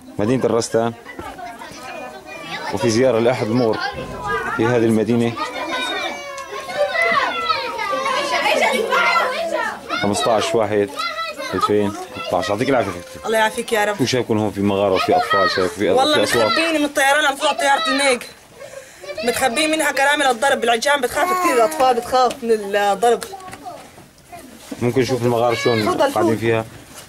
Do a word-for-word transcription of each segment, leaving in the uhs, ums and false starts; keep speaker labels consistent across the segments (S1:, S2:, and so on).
S1: مدينة الرستان، وفي زيارة لأحد المغر في هذه المدينة. خمسة عشر واحد ألفين وثلاثة عشر. يعطيك العافية.
S2: الله يعافيك يا رب.
S1: شو شايفكم هون في مغارة وفي أطفال؟ شايف في
S2: والله
S1: أصوات؟
S2: متخبيين من الطيران عم تطلع طيارة الميج، متخبيين منها كرامل الضرب. العجام بتخاف كثير، الأطفال بتخاف من الضرب.
S1: ممكن نشوف المغارة شلون قاعدين فيها؟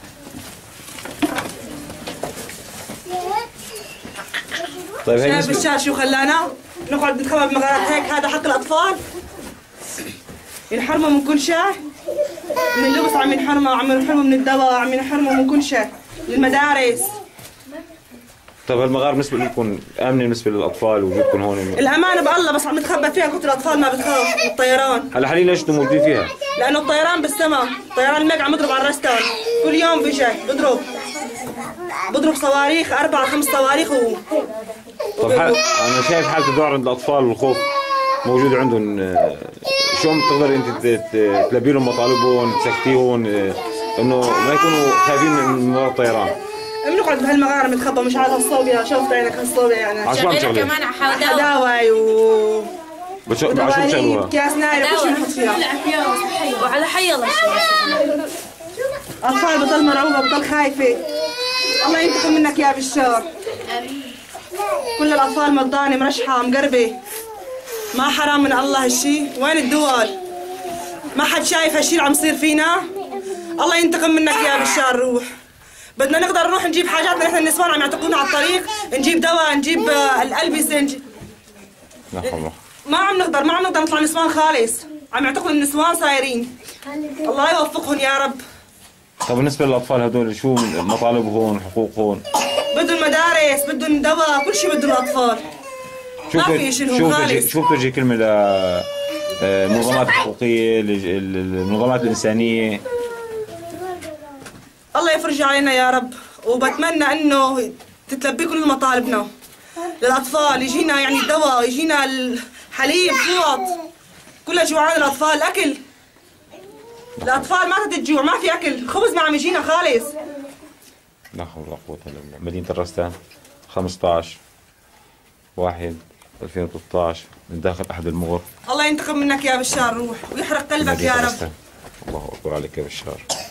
S1: طيب هي
S2: شايف الشارع شو خلانا؟ نقعد نتخبى بمغارات هيك. هذا حق الأطفال، ينحرموا من كل شيء، من اللبس عم ينحرموا، عم ينحرموا من الدواء، عم ينحرموا من كل شيء، المدارس.
S1: طيب هالمغارة بالنسبة لكم آمنة بالنسبة للأطفال وجودكم هون؟
S2: الأمانة بالله، بس عم نتخبى فيها كثر الأطفال ما بتخاف من الطيران.
S1: هلا حاليا ليش انتم موجودين فيها؟
S2: لأنه الطيران بالسماء، طيران الميج عم يضرب على الرستان، كل يوم بيجي بضرب بضرب صواريخ، أربع خمس صواريخ و...
S1: طب حال... أنا شايف حالة الذعر عند الأطفال والخوف موجود عندهم. شلون بتقدر أنت تلبي لهم مطالبهم، تسكتيهم إنه ما يكونوا خايفين من موضوع الطيران؟
S2: بنقعد بهالمغارة متخبى، مش على هالصوبيا. شوفت عينك هالصوبيا يعني.
S1: شغالة كمان
S2: على حداوي و
S1: شو بتشغلوها؟
S2: أكياس نايلة كل شيء بنحط فيها.
S3: وعلى حي الله شيء.
S2: أطفال بضل مرعوبة، بضل خايفة. الله ينتقم منك يا بشار. كل الأطفال مضانة مرشحة مقربة. ما حرام من الله هالشي؟ وين الدول؟ ما حد شايف هالشي اللي عم يصير فينا؟ الله ينتقم منك يا بشار. روح، بدنا نقدر نروح نجيب حاجاتنا. نحن النسوان عم يعتقلونا على الطريق، نجيب دواء، نجيب الألبسة، نجيب... ما عم نقدر ما عم نقدر نطلع نسوان خالص. عم يعتقلوا النسوان صايرين. الله يوفقهم يا رب.
S1: طب بالنسبة للأطفال هدول شو مطالبهم، حقوقهم؟
S2: بدهم مدارس، بدهم دواء، كل شيء بدهم الأطفال. ما في شيء خالص.
S1: شو بتوجه كلمة للمنظمات الحقوقية، للمنظمات الإنسانية؟
S2: الله يفرج علينا يا رب، وبتمنى انه تتلبي كل مطالبنا للاطفال. يجينا يعني دواء، يجينا الحليب، فوط، كلها جوعان الاطفال. الاكل، الاطفال ما تتجوع، ما في اكل، خبز ما عم يجينا خالص.
S1: لا حول ولا قوة الا بالله. مدينة الرستان، خمسة عشر واحد ألفين وثلاثة عشر، من داخل احد المغر.
S2: الله ينتقم منك يا بشار. روح ويحرق قلبك يا رب.
S1: الله اكبر عليك يا بشار.